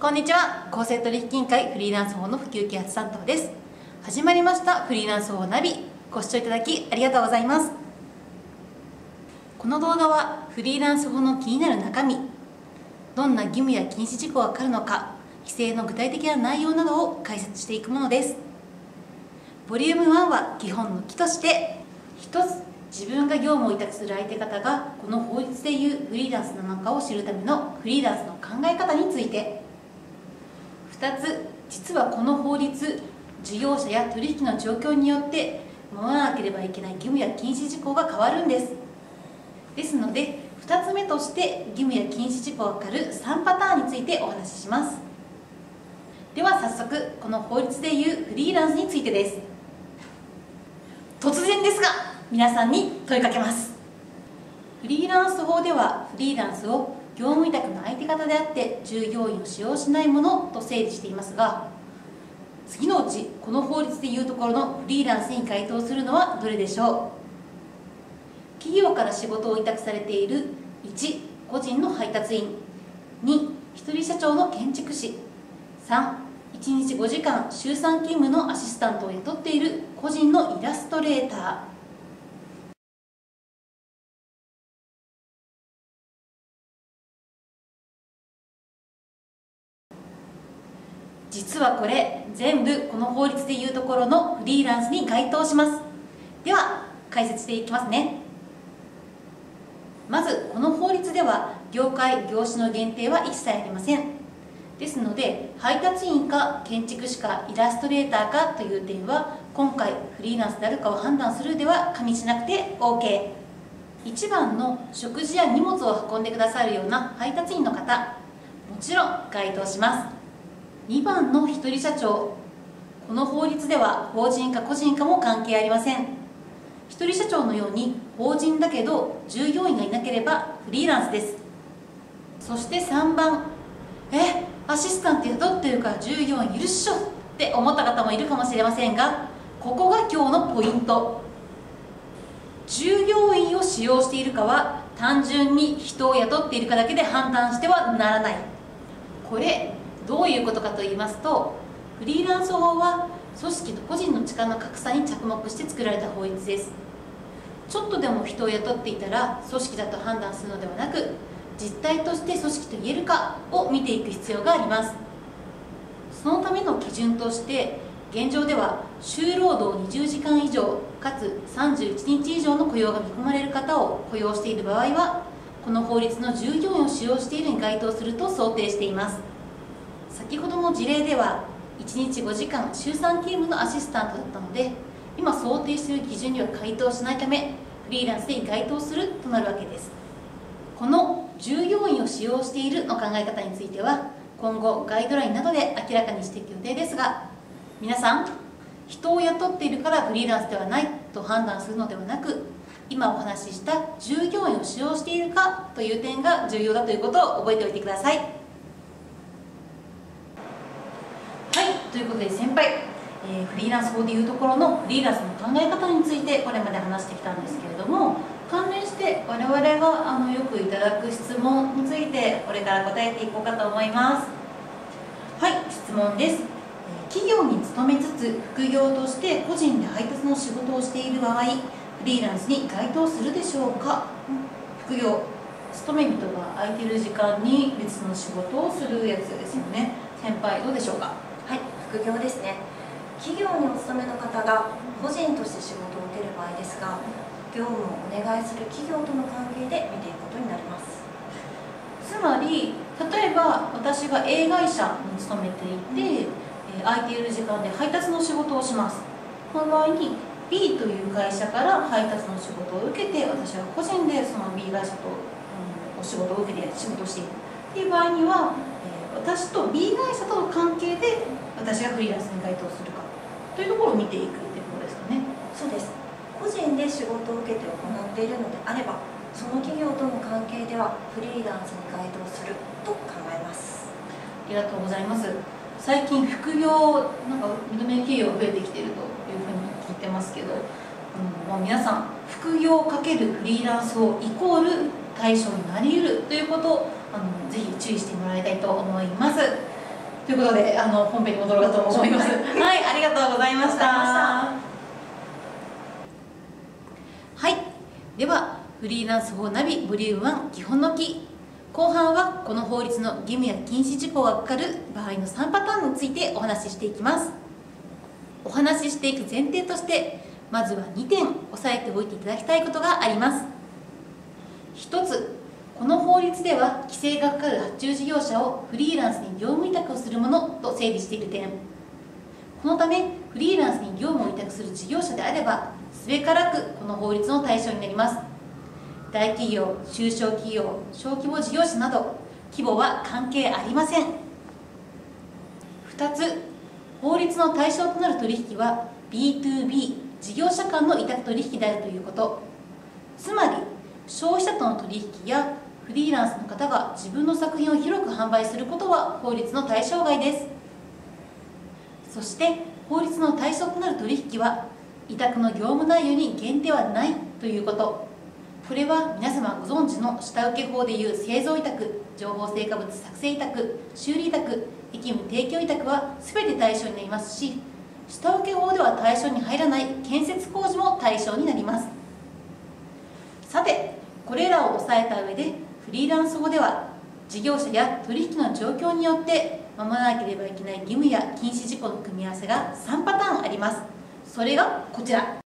こんにちは。公正取引委員会フリーランス法の普及啓発担当です。始まりましたフリーランス法ナビ。ご視聴いただきありがとうございます。この動画はフリーランス法の気になる中身、どんな義務や禁止事項がかかるのか、規制の具体的な内容などを解説していくものです。ボリューム1は基本の基として、1つ、自分が業務を委託する相手方がこの法律でいうフリーランスなのかを知るためのフリーランスの考え方について、2つ、実はこの法律、事業者や取引の状況によって守らなければいけない義務や禁止事項が変わるんです。ですので、2つ目として義務や禁止事項がかかる3パターンについてお話しします。では早速、この法律でいうフリーランスについてです。突然ですが、皆さんに問いかけます。フリーランス法ではフリーランスを業務委託の相手方であって従業員を使用しないものと整理していますが、次のうちこの法律でいうところのフリーランスに該当するのはどれでしょう。企業から仕事を委託されている1、個人の配達員、2、一人社長の建築士、3、1日5時間週3勤務のアシスタントを雇っている個人のイラストレーター。実はこれ全部この法律でいうところのフリーランスに該当します。では解説していきますね。まずこの法律では業界業種の限定は一切ありません。ですので配達員か建築士かイラストレーターかという点は今回フリーランスであるかを判断するでは加味しなくて OK。 1番の食事や荷物を運んでくださるような配達員の方、もちろん該当します。2番の一人社長、この法律では法人か個人かも関係ありません。一人社長のように法人だけど従業員がいなければフリーランスです。そして3番、アシスタント雇ってるから従業員いるっしょって思った方もいるかもしれませんが、ここが今日のポイント。従業員を使用しているかは単純に人を雇っているかだけで判断してはならない。これどういうことかと言いますと、フリーランス法は組織と個人の力の格差に着目して作られた法律です。ちょっとでも人を雇っていたら組織だと判断するのではなく、実態として組織と言えるかを見ていく必要があります。そのための基準として、現状では週労働20時間以上かつ31日以上の雇用が見込まれる方を雇用している場合は、この法律の従業員を使用しているに該当すると想定しています。先ほどの事例では1日5時間週3勤務のアシスタントだったので、今想定している基準には該当しないためフリーランスで該当するとなるわけです。この従業員を使用しているの考え方については今後ガイドラインなどで明らかにしていく予定ですが、皆さん、人を雇っているからフリーランスではないと判断するのではなく、今お話しした従業員を使用しているかという点が重要だということを覚えておいてください。ということで先輩、フリーランス法でいうところのフリーランスの考え方についてこれまで話してきたんですけれども、関連して我々がよくいただく質問についてこれから答えていこうかと思います。はい、質問です。企業に勤めつつ副業として個人で配達の仕事をしている場合、フリーランスに該当するでしょうか。副業、勤め人が空いている時間に別の仕事をするやつですよね。先輩どうでしょうか。 はい、副業ですね。企業にお勤めの方が個人として仕事を受ける場合ですが、業務をお願いする企業との関係で見ていくことになります。 つまり、例えば私が A 会社に勤めていて、空いている時間で配達の仕事をします。この場合に B という会社から配達の仕事を受けて、私は個人でその B 会社と、お仕事を受けて仕事をしているっていう場合には、私と B 会社との関係で私がフリーランスに該当するかというところを見ていくっていうことですかね。 そうです。個人で仕事を受けて行っているのであれば、その企業との関係ではフリーランスに該当すると考えます。 ありがとうございます。最近副業認める企業が増えてきているというふうに聞いてますけど、皆さん副業×フリーランスをイコール対象になり得るということをぜひ注意してもらいたいと思います。 ということで本編に戻ろうかと思います。はい、ありがとうございました。はい、ではフリーランス法ナビボリューム1基本のキー、後半はこの法律の義務や禁止事項がかかる場合の3パターンについてお話ししていきます。お話ししていく前提として、まずは2点押さえておいていただきたいことがあります。1つ、この法律では規制がかかる発注事業者をフリーランスに業務委託をするものと整備している点、このためフリーランスに業務を委託する事業者であればすべからくこの法律の対象になります。大企業、中小企業、小規模事業者など規模は関係ありません。2つ、法律の対象となる取引は B2B 事業者間の委託取引であるということ。つまり消費者との取引やフリーランスの方が自分の作品を広く販売することは法律の対象外です。そして法律の対象となる取引は委託の業務内容に限定はないということ。これは皆様ご存知の下請法でいう製造委託、情報成果物作成委託、修理委託、役務提供委託は全て対象になりますし、下請法では対象に入らない建設工事も対象になります。さて、これらを押さえた上でフリーランス法では事業者や取引の状況によって守らなければいけない義務や禁止事項の組み合わせが3パターンあります。それがこちら。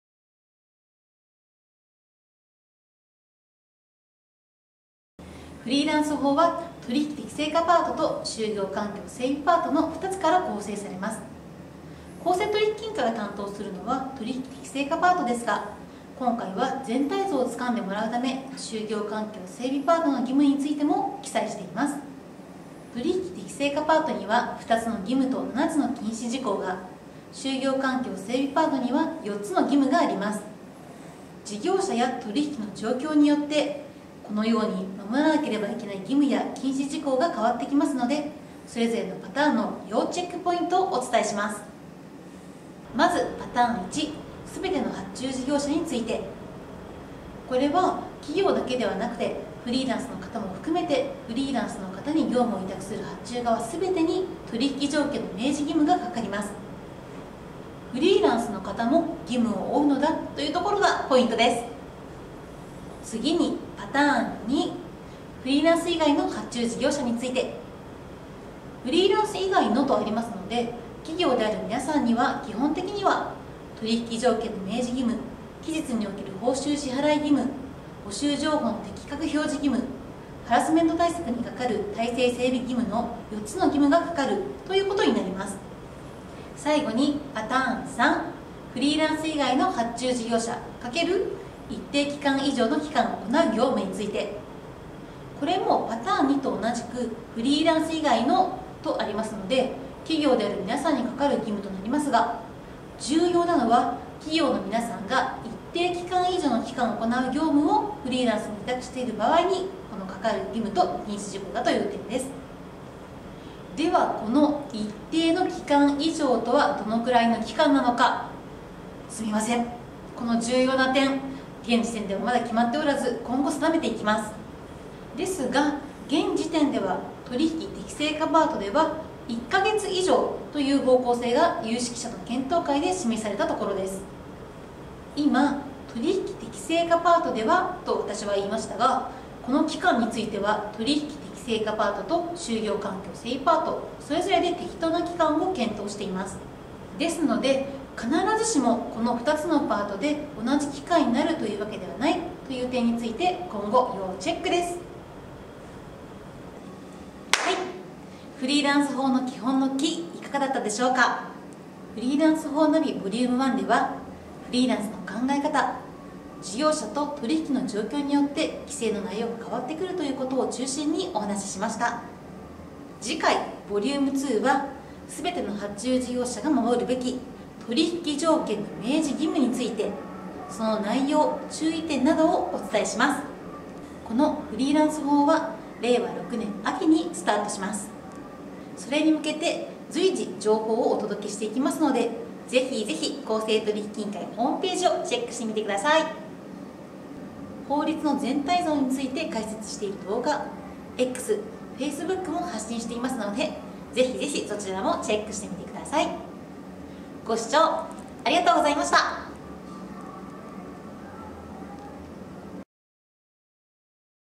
フリーランス法は取引適正化パートと就業環境整備パートの2つから構成されます。公正取引委員会が担当するのは取引適正化パートですが、今回は全体像をつかんでもらうため就業環境整備パートの義務についても記載しています。取引適正化パートには2つの義務と7つの禁止事項が、就業環境整備パートには4つの義務があります。事業者や取引の状況によってこのように守らなければいけない義務や禁止事項が変わってきますので、それぞれのパターンの要チェックポイントをお伝えします。まずパターン1、すべての発注事業者について。これは企業だけではなくてフリーランスの方も含めて、フリーランスの方に業務を委託する発注側すべてに取引条件の明示義務がかかります。フリーランスの方も義務を負うのだというところがポイントです。次にパターン2、フリーランス以外の発注事業者について。フリーランス以外のとありますので、企業である皆さんには基本的には取引条件の明示義務、期日における報酬支払い義務、募集情報の的確表示義務、ハラスメント対策にかかる体制整備義務の4つの義務がかかるということになります。最後にパターン3、フリーランス以外の発注事業者×一定期間以上の期間を行う業務について。これもパターン2と同じくフリーランス以外のとありますので、企業である皆さんにかかる義務となりますが、重要なのは企業の皆さんが一定期間以上の期間を行う業務をフリーランスに委託している場合にこのかかる義務と禁止事項だという点です。ではこの一定の期間以上とはどのくらいの期間なのか。すみません、この重要な点、現時点ではまだ決まっておらず今後定めていきます。ですが現時点では取引適正化パートでは1ヶ月以上という方向性が有識者の検討会で示されたところです。今取引適正化パートではと私は言いましたが、この期間については取引適正化パートと就業環境整備パートそれぞれで適当な期間を検討しています。ですので必ずしもこの2つのパートで同じ期間になるというわけではないという点について今後要チェックです。はい、フリーランス法の基本のキーいかがだったでしょうか。フリーランス法ナビボリューム1ではフリーランスの考え方、事業者と取引の状況によって規制の内容が変わってくるということを中心にお話ししました。次回ボリューム2は全ての発注事業者が守るべき取引条件の明示義務について、その内容、注意点などをお伝えします。このフリーランス法は令和6年秋にスタートします。それに向けて随時情報をお届けしていきますので、ぜひぜひ公正取引委員会ホームページをチェックしてみてください。法律の全体像について解説している動画、X、Facebook も発信していますので、 ぜひぜひそちらもチェックしてみてください。ご視聴ありがとうございました。